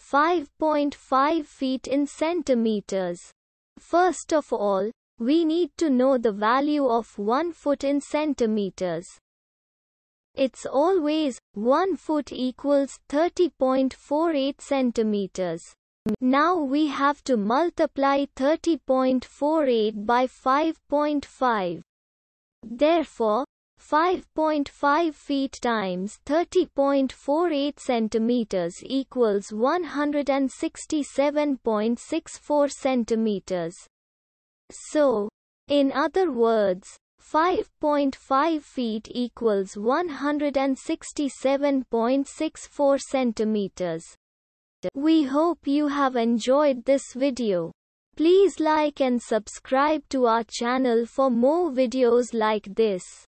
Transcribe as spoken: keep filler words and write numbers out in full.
five point five feet in centimeters. First of all, we need to know the value of one foot in centimeters. It's always one foot equals thirty point four eight centimeters. Now we have to multiply thirty point four eight by five point five. Therefore, five point five feet times thirty point four eight centimeters equals one hundred sixty-seven point six four centimeters. So, in other words, five point five feet equals one hundred sixty-seven point six four centimeters. We hope you have enjoyed this video. Please like and subscribe to our channel for more videos like this.